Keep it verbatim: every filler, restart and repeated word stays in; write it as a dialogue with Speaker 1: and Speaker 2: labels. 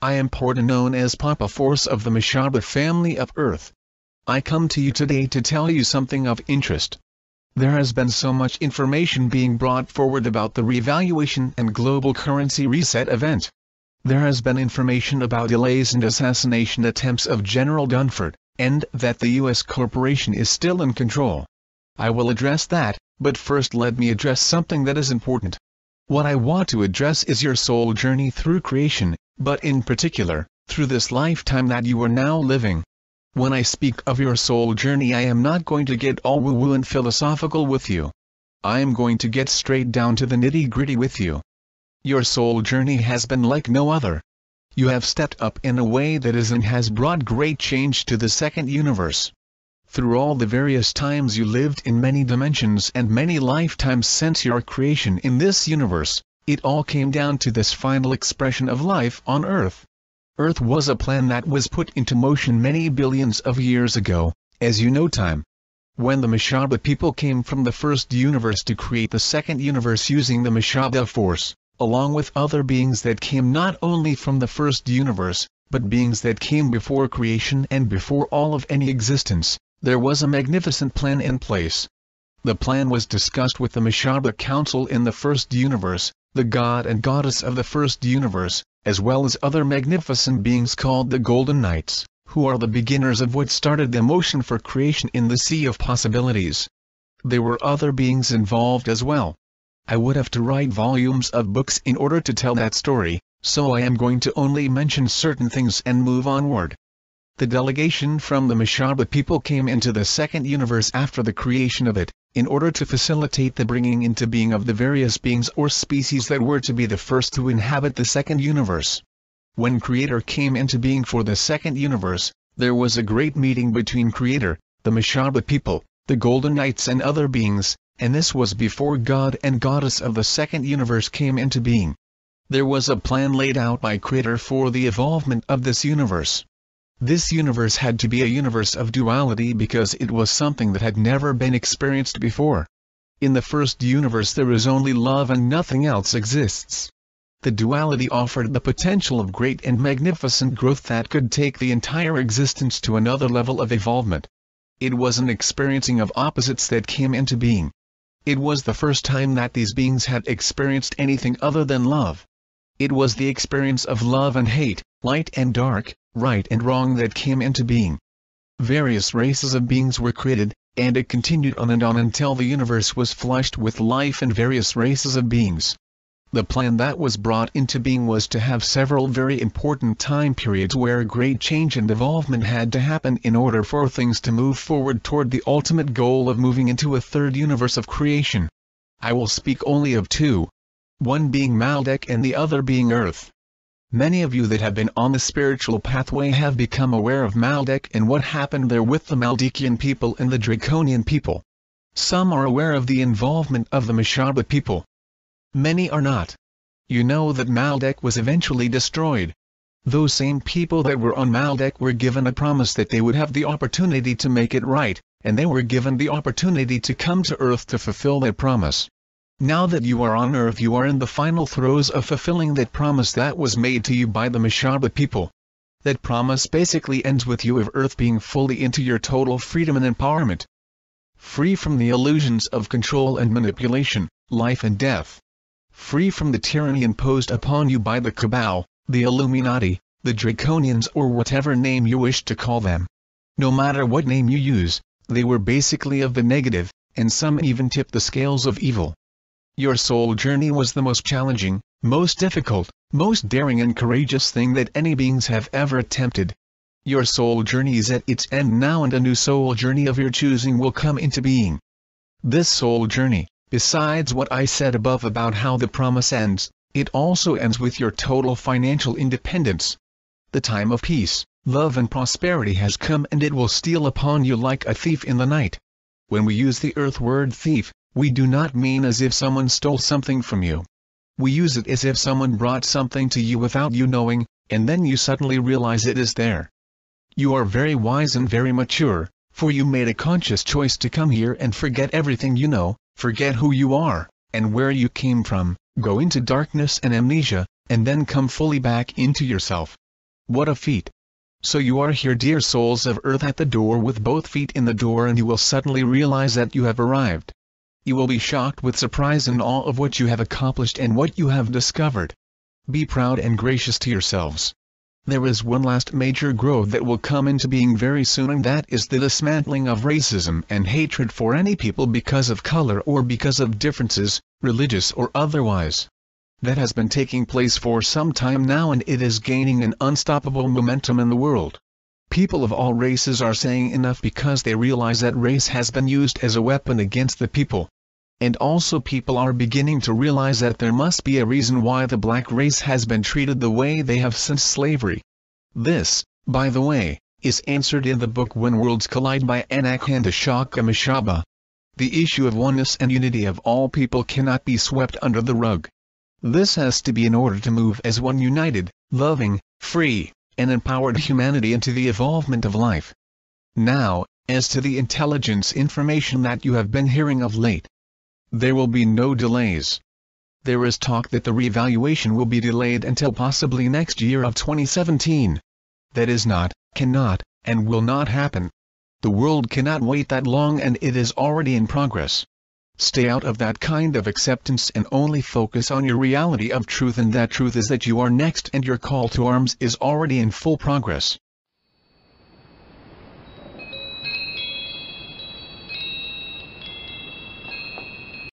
Speaker 1: I am Porta, known as Papa Force of the Mashaba family of Earth. I come to you today to tell you something of interest. There has been so much information being brought forward about the revaluation and global currency reset event. There has been information about delays and assassination attempts of General Dunford, and that the U S corporation is still in control. I will address that, but first let me address something that is important. What I want to address is your soul journey through creation, but in particular, through this lifetime that you are now living. When I speak of your soul journey, I am not going to get all woo-woo and philosophical with you. I am going to get straight down to the nitty-gritty with you. Your soul journey has been like no other. You have stepped up in a way that is and has brought great change to the second universe. Through all the various times you lived in many dimensions and many lifetimes since your creation in this universe, it all came down to this final expression of life on Earth. Earth was a plan that was put into motion many billions of years ago, as you know time. When the Mashaba people came from the first universe to create the second universe using the Mashaba force, along with other beings that came not only from the first universe, but beings that came before creation and before all of any existence, there was a magnificent plan in place. The plan was discussed with the Mashaba Council in the first universe, the god and goddess of the first universe, as well as other magnificent beings called the Golden Knights, who are the beginners of what started the motion for creation in the sea of possibilities. There were other beings involved as well. I would have to write volumes of books in order to tell that story, so I am going to only mention certain things and move onward. The delegation from the Mashaba people came into the second universe after the creation of it, in order to facilitate the bringing into being of the various beings or species that were to be the first to inhabit the second universe. When Creator came into being for the second universe, there was a great meeting between Creator, the Mashaba people, the Golden Knights and other beings, and this was before God and Goddess of the second universe came into being. There was a plan laid out by Creator for the evolvement of this universe. This universe had to be a universe of duality because it was something that had never been experienced before. In the first universe there is only love and nothing else exists. The duality offered the potential of great and magnificent growth that could take the entire existence to another level of evolvement. It was an experiencing of opposites that came into being. It was the first time that these beings had experienced anything other than love. It was the experience of love and hate, light and dark, right and wrong that came into being. Various races of beings were created, and it continued on and on until the universe was flushed with life and various races of beings. The plan that was brought into being was to have several very important time periods where great change and evolvement had to happen in order for things to move forward toward the ultimate goal of moving into a third universe of creation. I will speak only of two. One being Maldek and the other being Earth. Many of you that have been on the spiritual pathway have become aware of Maldek and what happened there with the Maldekian people and the Draconian people. Some are aware of the involvement of the Mashaba people. Many are not. You know that Maldek was eventually destroyed. Those same people that were on Maldek were given a promise that they would have the opportunity to make it right, and they were given the opportunity to come to Earth to fulfill that promise. Now that you are on Earth, you are in the final throes of fulfilling that promise that was made to you by the Mashaba people. That promise basically ends with you of Earth being fully into your total freedom and empowerment. Free from the illusions of control and manipulation, life and death. Free from the tyranny imposed upon you by the Cabal, the Illuminati, the Draconians, or whatever name you wish to call them. No matter what name you use, they were basically of the negative, and some even tipped the scales of evil. Your soul journey was the most challenging, most difficult, most daring and courageous thing that any beings have ever attempted. Your soul journey is at its end now, and a new soul journey of your choosing will come into being. This soul journey, besides what I said above about how the promise ends, it also ends with your total financial independence. The time of peace, love and prosperity has come, and it will steal upon you like a thief in the night. When we use the earth word thief, we do not mean as if someone stole something from you. We use it as if someone brought something to you without you knowing, and then you suddenly realize it is there. You are very wise and very mature, for you made a conscious choice to come here and forget everything you know, forget who you are, and where you came from, go into darkness and amnesia, and then come fully back into yourself. What a feat! So you are here, dear souls of Earth, at the door with both feet in the door, and you will suddenly realize that you have arrived. You will be shocked with surprise and awe of what you have accomplished and what you have discovered. Be proud and gracious to yourselves. There is one last major growth that will come into being very soon, and that is the dismantling of racism and hatred for any people because of color or because of differences, religious or otherwise. That has been taking place for some time now, and it is gaining an unstoppable momentum in the world. People of all races are saying enough because they realize that race has been used as a weapon against the people. And also people are beginning to realize that there must be a reason why the black race has been treated the way they have since slavery. This, by the way, is answered in the book When Worlds Collide by Anakhanda Shaka Mashaba. The issue of oneness and unity of all people cannot be swept under the rug. This has to be in order to move as one united, loving, free, and empowered humanity into the evolvement of life. Now, as to the intelligence information that you have been hearing of late. There will be no delays. There is talk that the reevaluation will be delayed until possibly next year of twenty seventeen. That is not, cannot, and will not happen. The world cannot wait that long, and it is already in progress. Stay out of that kind of acceptance and only focus on your reality of truth, and that truth is that you are next and your call to arms is already in full progress.